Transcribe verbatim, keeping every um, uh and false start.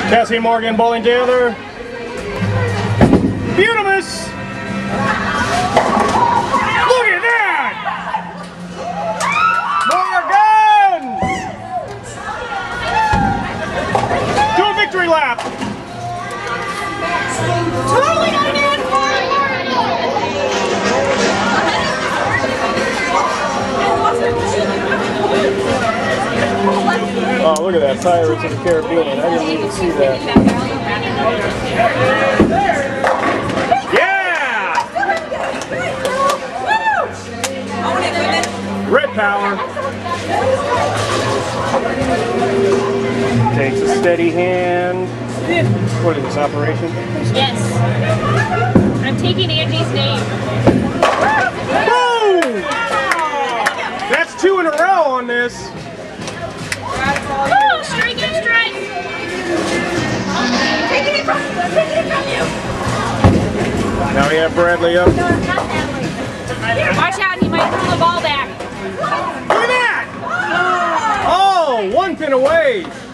Cassie and Morgan bowling together. Beautimus! Look at that! Morgan! Do a victory lap! Totally not doing Oh, look at that, Pirates of the Caribbean. I didn't even see that. Yeah! Red power. Takes a steady hand. What is this, operation? Yes. I'm taking Angie's name. Boom! That's two in a row on this. Oh, strike and strike! Taking it from you! Taking it from you! Now we have Bradley up. Watch out, he might throw the ball back. Look at that! Oh, one pin away.